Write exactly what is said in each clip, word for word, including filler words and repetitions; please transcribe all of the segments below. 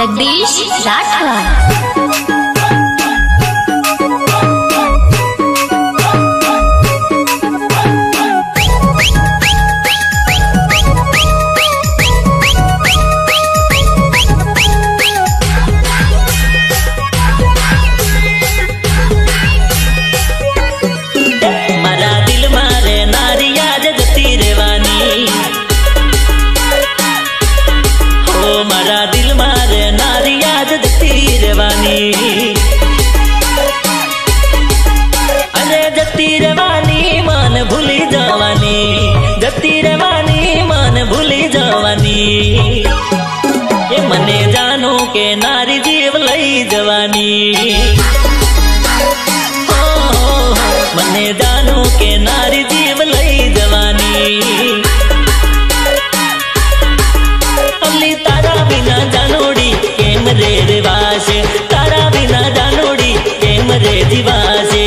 जगदीश राठौर। मारा दिल मारे नारी आज जती रेवानी, अरे जती रेवानी मन भूली जवानी, जती रेवानी मन भूली जवानी। ये मने जानो के नारी जीव लई जवानी, हो, हो, हो मने जानो के नारी जीव लई जवानी। तारा बिना जानोड़ी केम रे रिवासे, तारा बिना जानोड़ी केम रे दिवासे।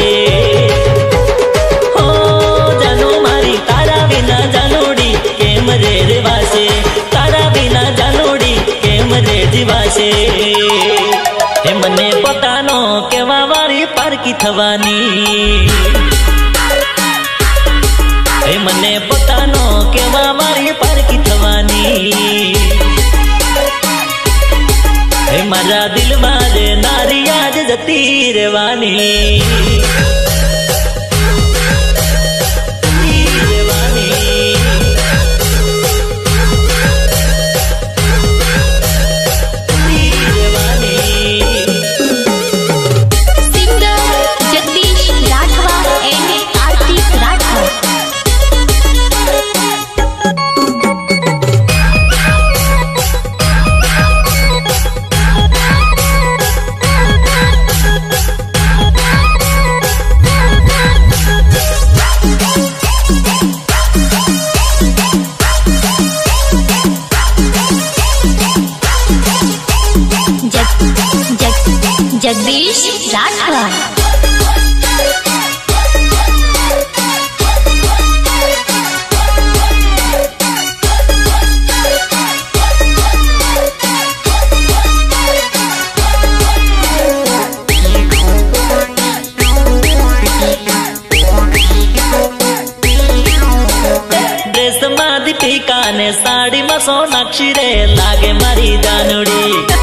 हो जानो मारी तारा बिना जानोड़ी केम रे रिवासे, तारा बिना जानोड़ी केम रे दिवासे। हे मने पोतानो केवा वारी पारकी थवानी, हे मने पोतानो केवा वारी पारकी थवानी। मारा दिल मारे नारी आज जती रेवानी, रेवानी। Singer Jagdish Rathore and Aarti Rathore. Jagdish Rathore. Dress मा दीपिका ने साड़ी में सोनाक्षी रे लागे मारी जानोड़ी।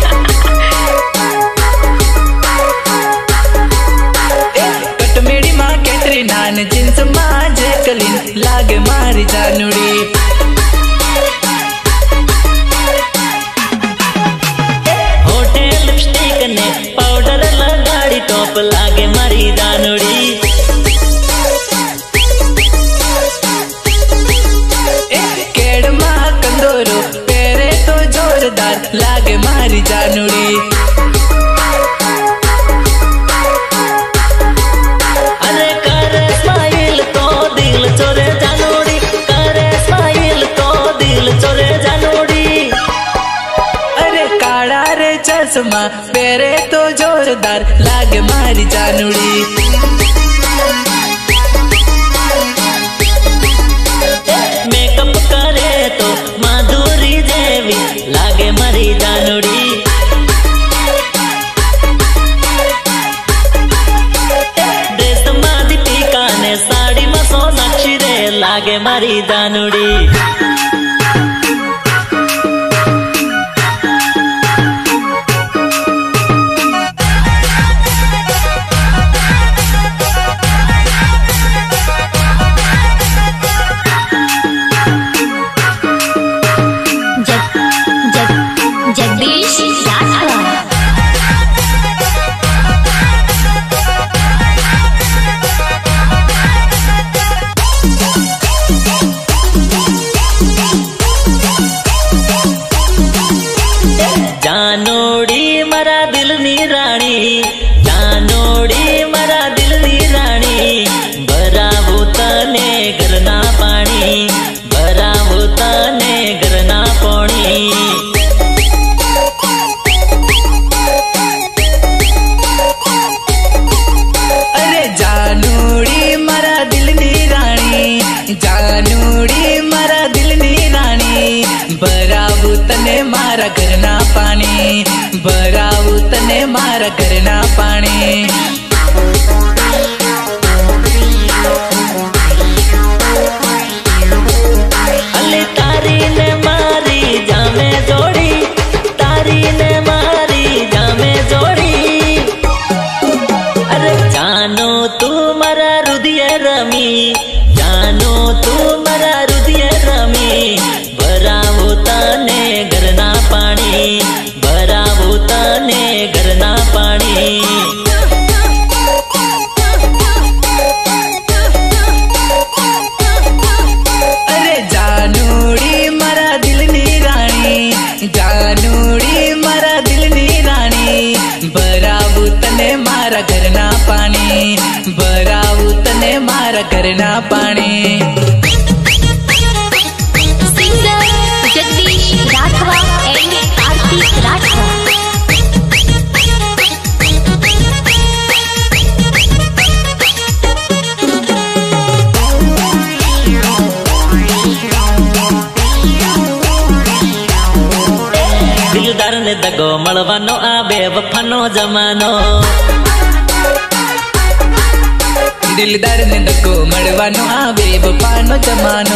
जींस में जैकलिन लागे मारी जानोड़ी। होटे लिपस्टिक ने पाउडर लगाड़ी टॉप लागे मारी जानोड़ी। केड़ मा कंदोरो पेरे तो जोरदार लागे मारी जानोड़ी। चश्मा पेरे तो जोरदार लागे मारी जानोड़ी। मेकअप करे तो माधुरी देवी लागे मारी जानोड़ी। ड्रेस मा दीपिका ने साड़ी में सोनाक्षी रे लागे मारी जानोड़ी। जगदीश राठौर। जानोड़ी मरा दिल नी रानी, जानोड़ी मरा दिल नी रानी। भरावो तने घरना पानी, भरावो तने घरना पानी। जानोड़ी मारा घरना पाणी। अली तारी ने मारी जामे जोड़ी, तारी ने मारी जामे जोड़ी। अरे जानो तू मारा हृदय रमी, जानो तू मारा हृदय रमी। भरावो तने घरना पाणी, भरावो तने घरना पाणी। अरे जानूड़ी मारा दिलनी राणी, जानूड़ी मारा दिलनी राणी। भरावू तने मारा घरना पाणी, भरावू तने मारा घरना पाणी। Singer Jagdish Rathwa and Kartik Rathwa. दिलदार ने दगो मळवानो आ बेवफानो जमानो। दिलदार ने दगो मळवानो आ बेवफानो जमानो।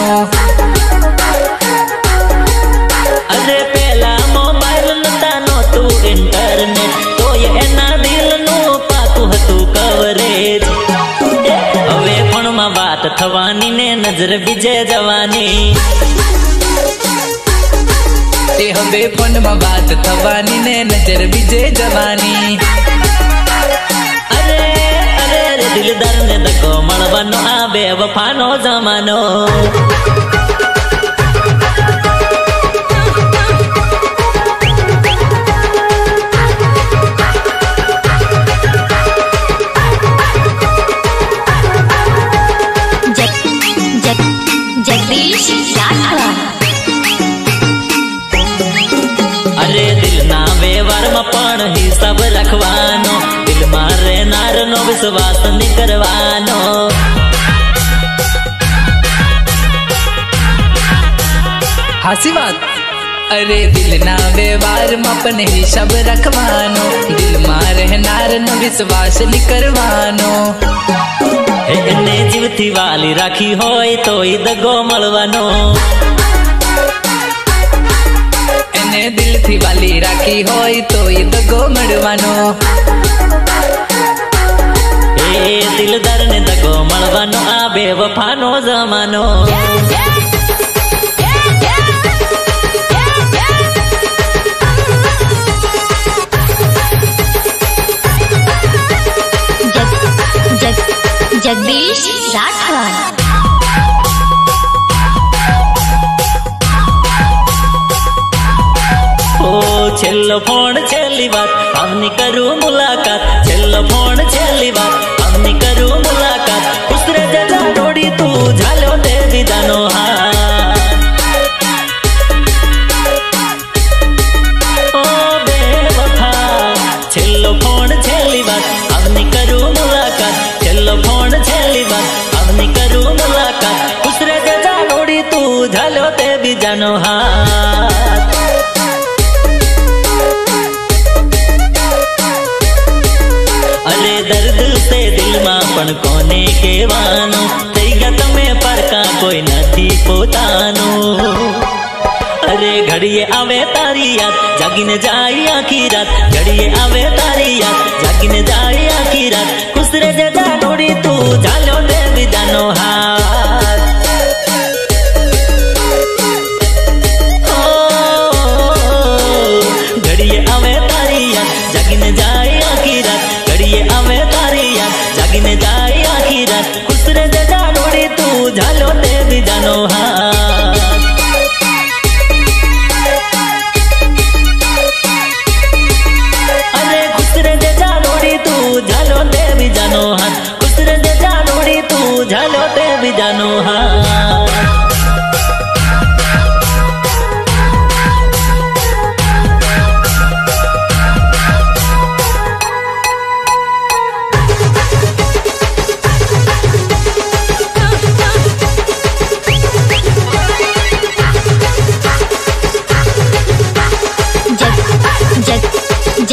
अरे पेला मोबाइल नता नो तू इंटरनेट, तो ये एना दिल नो पातु हतु कवरेज। हवे फोन में बात थवानी ने नजर बीजे जवानी। ते हवे फोन में बात थवानी ने नजर बीजे जवानी। अरे अरे अरे दिलदार ने दगो मळवानो आ बेवफानो जमानो। जगदीश राठवा। अरे दिल ना व्यवहार में पण हिसाब रखवानो, दिल मारे नार नो विश्वास नहीं करवानो। हासी बात। अरे दिल ना व्यवहार में अपन हिसाब रखवानो, दिल मारे नार नो विश्वास नहीं करवानो। एने जीवती वाली राखी होय तो ई दगो मळवानो। एने दिल थी वाली राखी होय तो ई दगो मळवानो। ए दिलदार ने दगो मळवानो आ बेवफानो जमानो। जग जगदीश राठवा। ओ छेल्लो फोन छेली बात हमनी करू मुलाकात, छेल्लो फोन छेली बात हमनी करू मुलाकात। दूसरे जगह डोड़ी तू झालो दे विदानो हाथ। ओ बेवफा छेल्लो फोन छेली बात हमनी करू मुलाकात, छेल्लो फोन छेली बात हमनी करू मुलाकात। दूसरे जगह डोड़ी तू झालो दे विदानो हाथ। अरे दर्द से दिल में पण कोने केवानो, थई गया तमे परका कोई नथी पोतानो। अरे घड़िए आवे तारी याद जागीने जाई आखी रात, घड़िए आवे तारी याद जागीने जाई आखी रात। खुश रे जगा डोड़ी तू झालो दे विदानो हाथ। घड़िए आवे तारी याद जागीने जाई आखी रात, घड़िए आवे तारी याद जागीने जाई आखी रात। खुश रे जगा डोड़ी तू झालो दे विदानो हाथ। अरे खुश रे जगा डोड़ी तू झालो दे विदानो हाथ, खुश रे जगा डोड़ी तू झालो दे विदानो हाथ।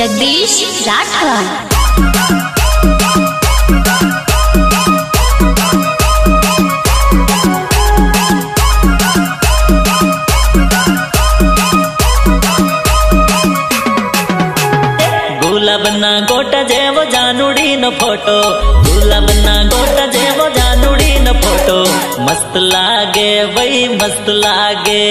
जगदीश राठवा। गुलाबना गोटा जेवो जानुड़ी न फोटो, गुलाबना गोटा जेवो जानुड़ी न फोटो, मस्त लागे वही मस्त लागे।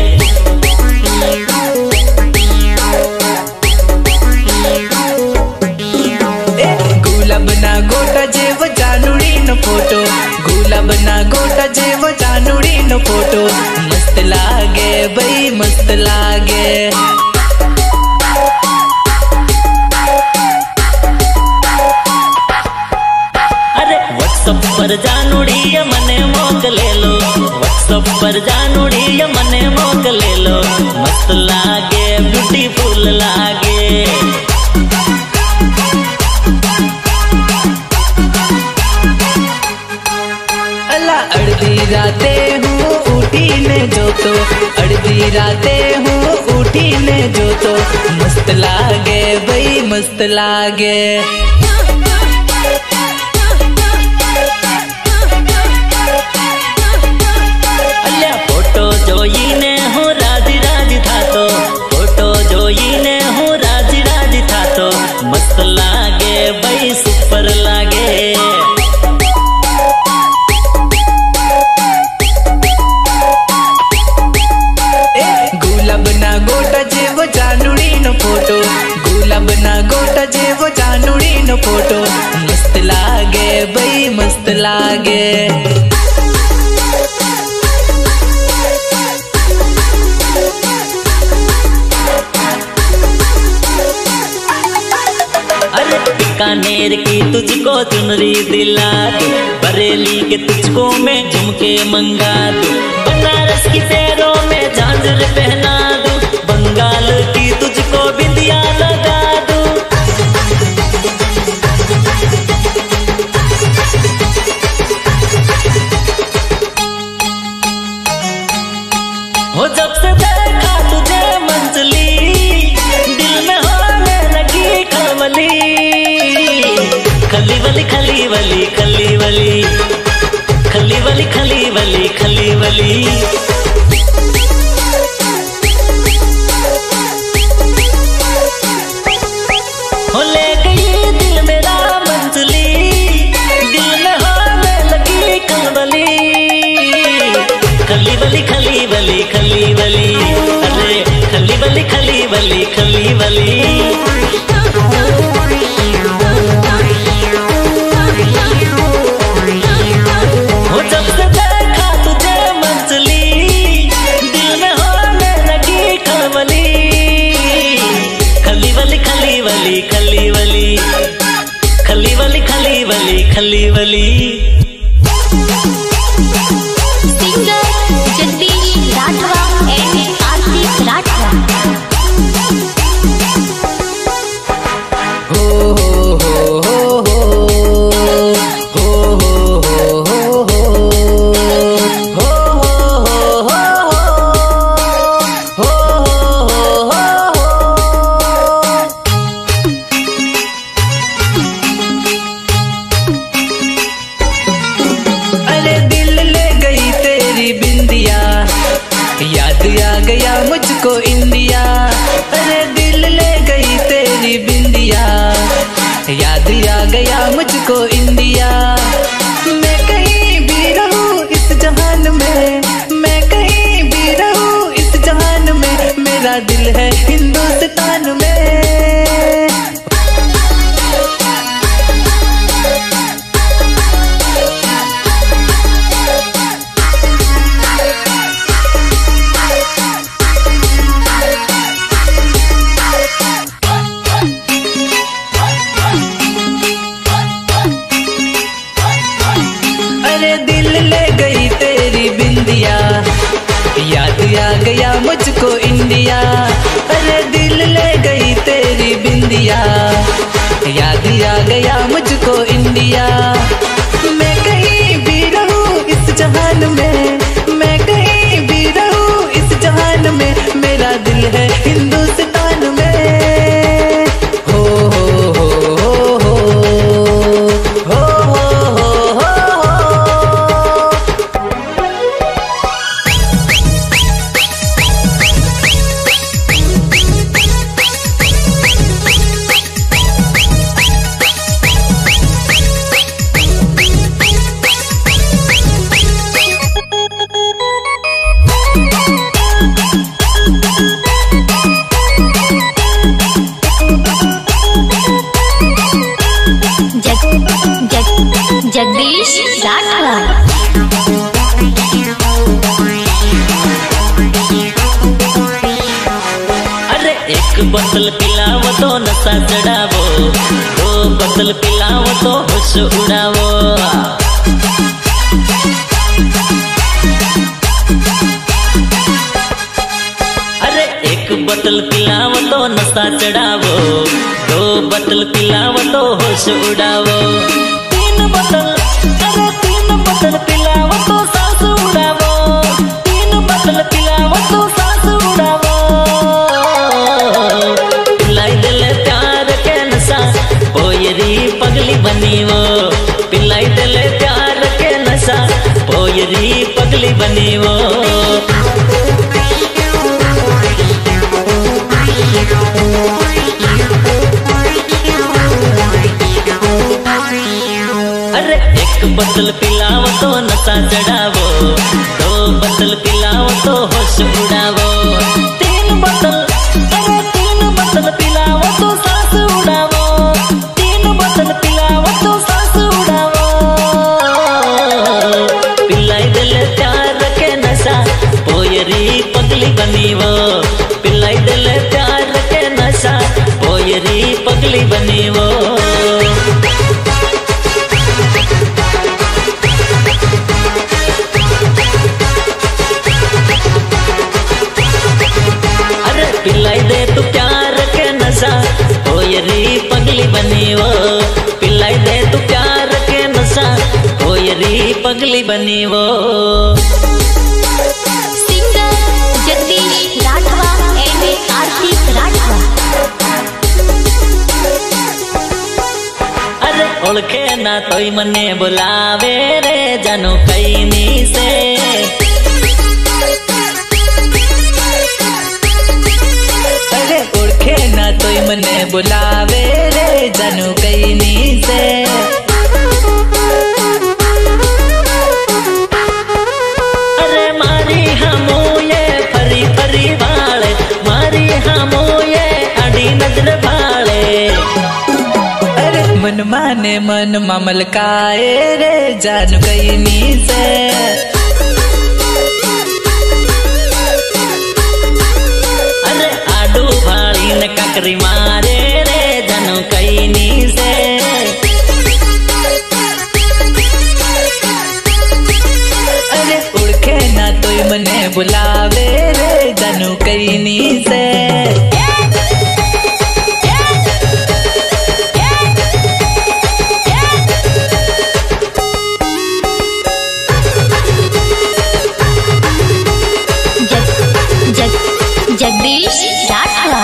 गुलाबना गोटा जेवो जानुड़ी न फोटो, गुलाबना गोटा जेवो जानुड़ी न फोटो, मस्त लागे वही मस्त लागे। व्हाट्सअप पर जानुड़ी मने मोकले लो, व्हाट्सअप पर जानुड़ी मने मोकले लो, मस्त लागे ब्यूटीफुल लागे। अला अर्धी राते हूँ उठी ने जो तो, अर्धी राते हूँ उठी ने जो तो, मस्त लागे भाई मस्त लागे। जोई ने हो राजी राजी था तो, फोटो जोई ने हो राजी राजी था तो, मस्त लागे भाई सुपर लागे। गुलाबना गोटा जेवो जानुड़ी न फोटो, गुलाबना गोटा जेवो जानुड़ी न फोटो, मस्त लागे भाई मस्त लागे। बीकानेर की तुझको चुनरी दिला दूं, बरेली के तुझको मैं झुमके मंगा दूं, बनारस की पैरों में झांझर पहना दूं, बंगाल की तुझको बिंदिया लगा दूं। हो जब से देखा तुझे मंजली, दिल में होने लगी खलबली, खली वली खली वली खली वली खली वली खली वली खली वली। हो ले गई दिल मेरा मंजली, दिल में होने लगी खलबली, खली वली खली वली खली वली, अरे खली वली खली वली खली वली। जब से देखा तुझे मंजली, दिल में होने लगी खलबली, खली वली खली वली खली वली खली वली खली वली खली वली। Singer Jagdish Rathwa and Aarti Rathwa. हो हो हो हो मुझको इंडिया, अरे दिल ले गई तेरी बिंदिया, याद आ गया मुझको इंडिया। मैं कहीं भी रहूं इस जहान में, मैं कहीं भी रहूं इस जहान में, मेरा दिल है हिंदुस्तान में। याद आ गया मुझको इंडिया, अरे दिल ले गई तेरी बिंदिया, याद आ गया मुझको इंडिया। मैं कहीं भी रहूं इस जहान में, मैं कहीं भी रहूं इस जहान में, मेरा दिल है हिंदुस्तान में। होश उड़ावो। अरे एक बोतल पिलाओ तो नशा चढ़ावो, दो बोतल पिलाओ तो होश उड़ावो, तीन बोतल अरे तीन बोतल पिलाओ तो सांस उड़ावो, तीन बोतल पिलाओ तो सांस उड़ावो। पिलाई दिले प्यार के नशा पोयरी पगली बनी वो, पिलाई दिले प्यार के नशा पोयरी पगली बनी वो। अरे एक बोतल पिलाओ तो नशा चढ़ावो, दो बोतल पिलाओ तो होश उड़ावो, तीन बोतल अरे तीन बोतल पिलाओ तो सांस उड़ावो, तीन बोतल पिलाओ तो सांस उड़ावो। पिलाई दिले प्यार के नशा पोयरी पगली बनी वो, पिलाई दिले प्यार के नशा पोयरी पगली बनी वो। पिलाई दे तू प्यार के नशा पोयरी पगली बनी वो, पिलाई दे तू प्यार के नशा पोयरी पगली बनी वो। Singer Jagdish Rathwa and Kartik Rathwa. अरे ओळखे ना तोय मने बुलावे रे जानो कई नी से, ना तोय मने बुलावे रे जानू कई नी से। अरे मारी हमो ये फरी फरी वाले, मारी हमो ये आड़ी नजर भाले। अरे मन माने मन मामल काए रे जानू कई नी से। काकरी मारे रे जानू कई नी से। अरे उड़खे ना तोय मने बुलावे रे जानू कई नी से। जग, जग, जगदीश राठवा।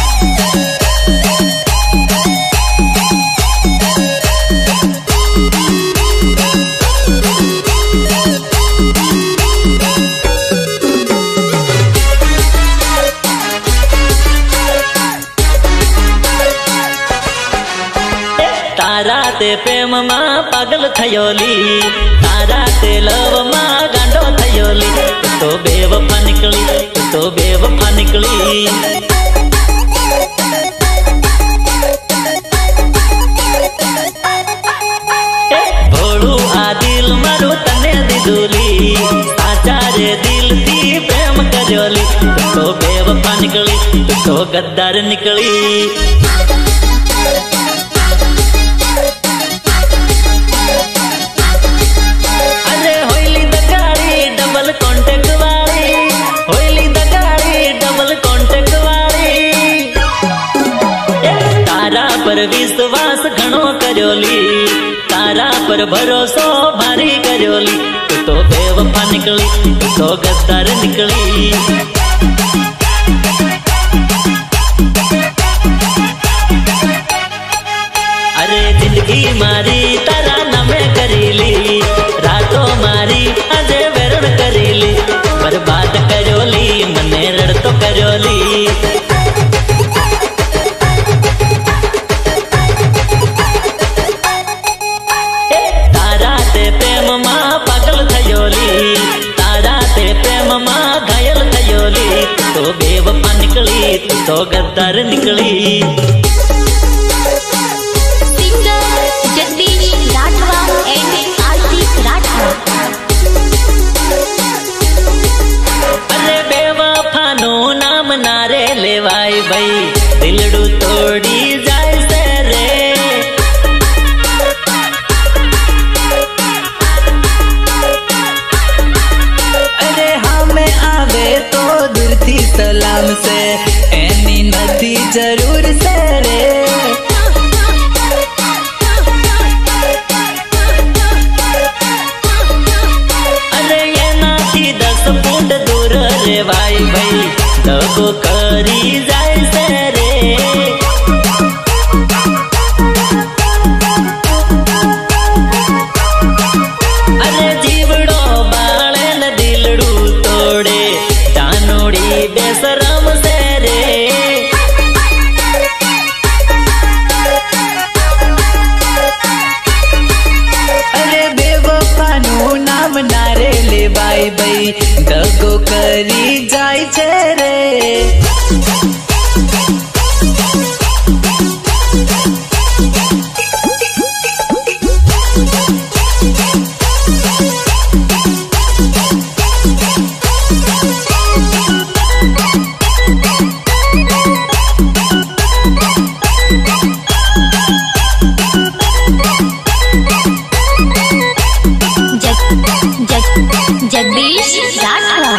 तारा ते प्रेम मां पागल थयोली, तारा ते लव मां गांडो थयोली, तो बेवफा निकली, तो बेवफा निकली। भोळू आ दिल मारू तने दीदूली, साचा रे दिल थी प्रेम करयोली, तो बेवफा निकली, तो गद्दार निकली। विश्वास घणो करयोली, तारा पर भरोसो भारी करयोली, तू तो बेवफा निकली, तू तो गद्दार निकली। अरे जिंदगी मारी तारा नामे करीली, रातों मारी अजे वेरण करीली, बर्बाद करयोली मने रड़तो करयोली। तो बेवफा निकली, तो गद्दार निकली। Singer Jagdish Rathwa and Kartik Rathwa. अरे बेवफा नो नाम नारे लेवाई भाई, दिलडू तोड़ी जाए से रे। नाम से एनी नदी जरूर से रे। अरे ये नाथी दस फुट दूर रे भाई भाई दगो करी जाए से रे। अरे जीवड़ो बाले न दिलड़ू तोड़े जानोड़ी बेसरम से रे। अरे बेवफानु नाम नारे ले बाई बाई दगो करी जाय छे रे। जगदीश राठवा।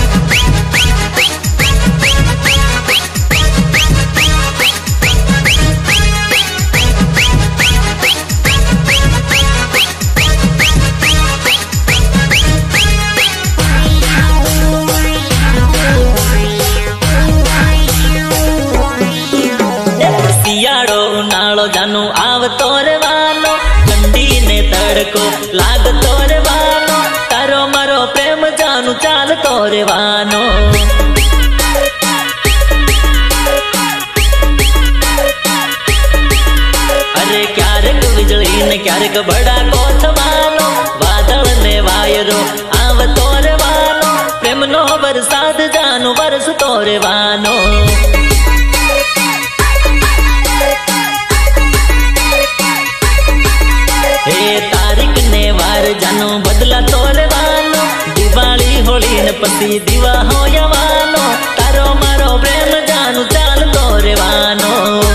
सियाड़ो उनाळो जानू आव तोरे वानो ठंडी ने तड़को लाग तोरे वानो तारो मारो प्रेम जानू चाल तोरे वानो। अरे क्यारक बिजली ने क्यारक बड़ा कोथ वानो बादल ने वायरो आव तोरे वानो प्रेम नो बरसात जानू बरस तोरे वानो। हे तारीख ने वार जानो बदला तोरे वानो दिवाली होली न पति दिवा हो यवानो तारो मारो प्रेम जानू चाल तोरे वानो।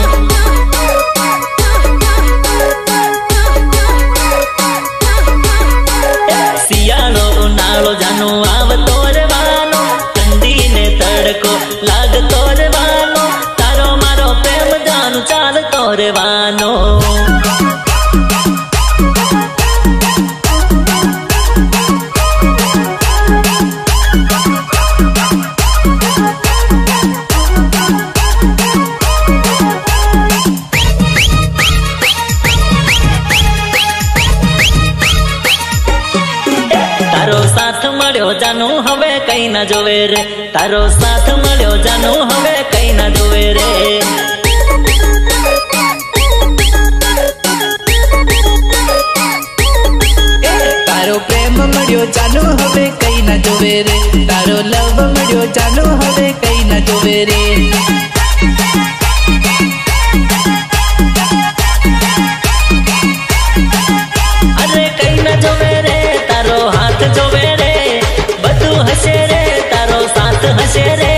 सियालो उनालो जानू आव तोरे वानो ठंडी ने तड़को लाग तोरे वानो तारो मारो प्रेम जानू चाल तोरे वानो। तारो साथ मळ्यो जानू हवे कई ना जोवे रे तारो साथ मळ्यो जानू हवे कई ना जोवे रे। तारो प्रेम मळ्यो जानू हवे कई ना जोवे रे तारो लव मळ्यो जानू हवे कई ना जोवे रे। अरे कई ना जोवे रे तारो हाथ जोवे रे बधु हसे रे तारो साथ हसे रे।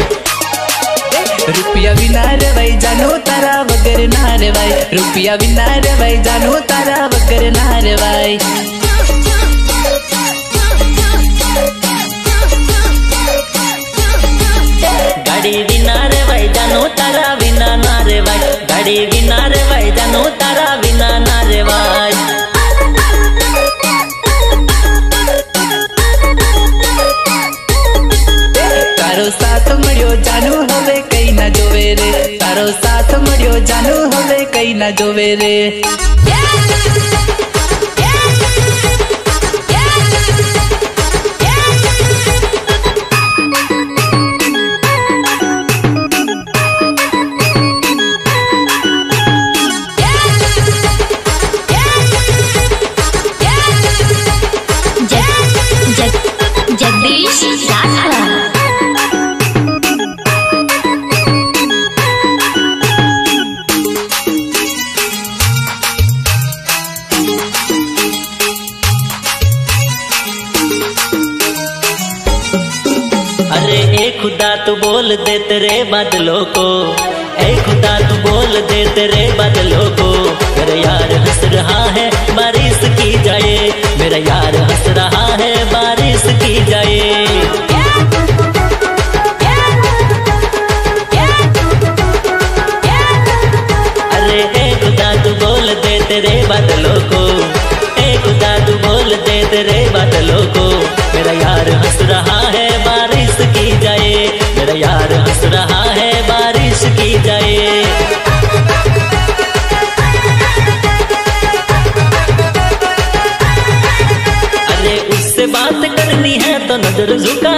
रुपया बिना रे भाई जानू तारा वगर ना रे भाई रुपया बिना रे भाई जानू तारा वगर ना रे भाई। गाड़ी बिना रे भाई जानू तारा बिना ना रे भाई गाड़ी बिना रे भाई जानू तारा बिना ना रे भाई। तारो साथ मळ्यो जानू हवे कई ना जोवे रे तारो साथ मळ्यो जानू हवे कई ना जोवे रे। जगदीश राठवा। अरे ए खुदा तू बोल दे तेरे बादलों को, ए खुदा तू बोल दे तेरे बादलों को। मेरा यार हंस रहा है बारिश की जाए, मेरा यार हंस रहा है बारिश की जाए।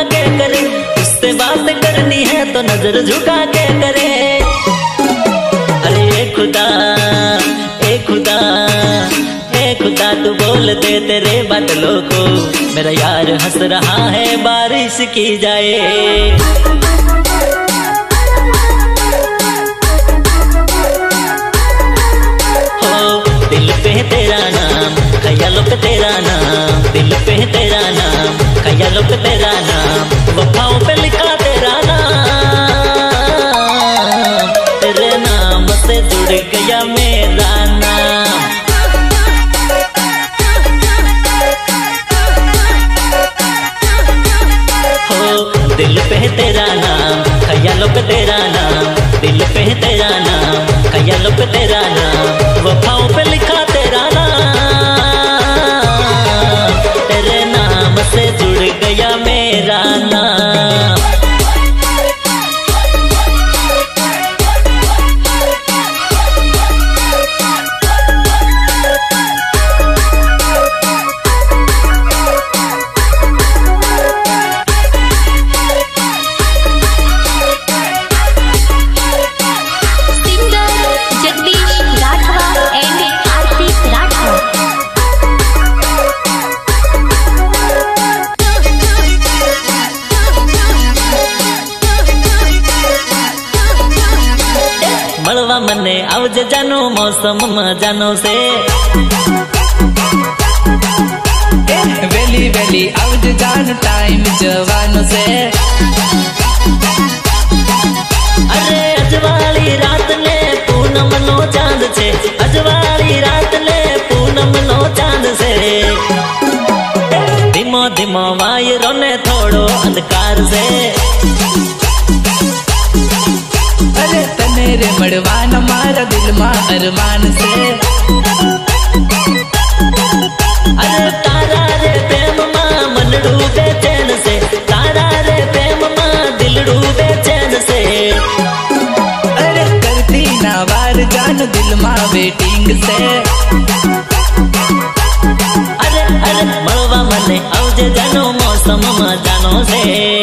के करे, उससे बात करनी है तो नजर झुका के करे। अरे ए खुदा ए खुदा ए खुदा तू बोल दे तेरे बादलों को, मेरा यार हंस रहा है बारिश की जाए। दिल पे तेरा नाम, ख्यालों पे तेरा नाम, दिल पे तेरा नाम, ख्यालों पे तेरा नाम, वफाओं पे लिखा तेरा नाम, तेरे नाम से जुड़ गया मेरा नाम। हो दिल पे तेरा नाम, ख्यालों पे तेरा नाम, दिल पे तेरा नाम, ख्यालों पे तेरा नाम, वफाओं पे लिखा तेरा नाम, तेरे नाम से जुड़ गया मेरा नाम। મળવા મને આવજે જાનો મોસમમાં જાનો છે, વેલી વેલી આવજે જાન ટાઈમ જવાનો છે। અરે અજવાળી રાત ને પૂનમ નો ચાંદ છે, અજવાળી રાત ને પૂનમ નો ચાંદ છે, ધીમો ધીમો વાયરો ને થોડો અંધકાર છે। अरे तने रे मड़वाना मारा दिल में अरमान से, अरे तारा रे प्रेम मां मन डूबे चैन से, तारा रे प्रेम मां दिल डूबे चैन से। अरे करती ना वार जान दिल मां वेटिंग से, अरे अरे मड़वा मने आवजे जानो मौसम में जानो से।